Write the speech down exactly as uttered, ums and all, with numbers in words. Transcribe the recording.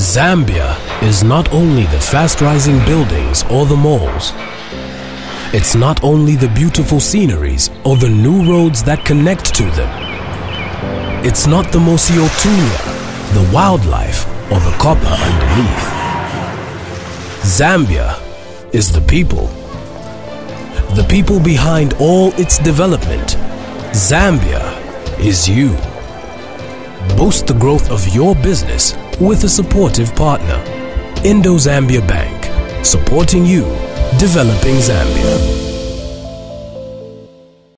Zambia is not only the fast-rising buildings or the malls. It's not only the beautiful sceneries or the new roads that connect to them. It's not the Mosiotunya, the wildlife or the copper underneath. Zambia is the people. The people behind all its development. Zambia is you. Boost the growth of your business with a supportive partner. Indo Zambia Bank, supporting you, developing Zambia.